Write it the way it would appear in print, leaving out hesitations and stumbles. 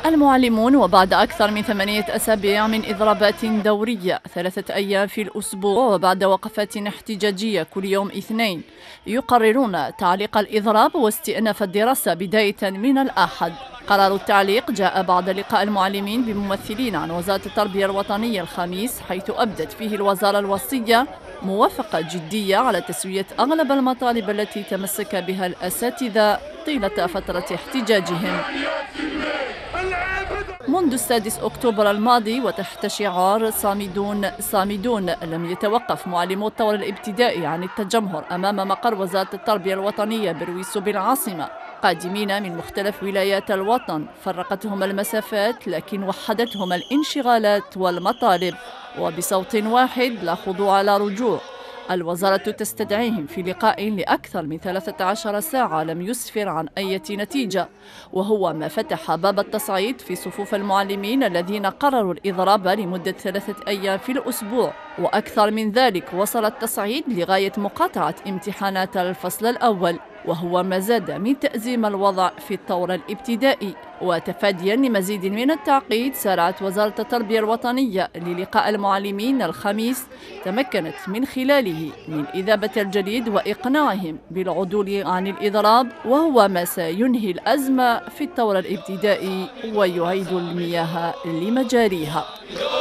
المعلمون وبعد أكثر من 8 أسابيع من إضرابات دورية 3 أيام في الأسبوع وبعد وقفات احتجاجية كل يوم اثنين يقررون تعليق الإضراب واستئناف الدراسة بداية من الأحد. قرار التعليق جاء بعد لقاء المعلمين بممثلين عن وزارة التربية الوطنية الخميس، حيث أبدت فيه الوزارة الوصية موافقة جدية على تسوية أغلب المطالب التي تمسك بها الأساتذة طيلة فترة احتجاجهم. منذ 6 أكتوبر الماضي وتحت شعار صامدون صامدون، لم يتوقف معلمو الطور الابتدائي عن التجمهر أمام مقر وزارة التربية الوطنية برويسو بالعاصمة، قادمين من مختلف ولايات الوطن. فرقتهم المسافات لكن وحدتهم الانشغالات والمطالب، وبصوت واحد لا خضوع لا رجوع. الوزارة تستدعيهم في لقاء لأكثر من 13 ساعة لم يسفر عن أي نتيجة، وهو ما فتح باب التصعيد في صفوف المعلمين الذين قرروا الإضراب لمدة 3 أيام في الأسبوع. وأكثر من ذلك، وصل التصعيد لغاية مقاطعة امتحانات الفصل الأول، وهو ما زاد من تأزيم الوضع في الطور الابتدائي. وتفاديا لمزيد من التعقيد، سارعت وزارة التربية الوطنية للقاء المعلمين الخميس تمكنت من خلاله من إذابة الجليد وإقناعهم بالعدول عن الإضراب، وهو ما سينهي الأزمة في الطور الابتدائي ويعيد المياه لمجاريها.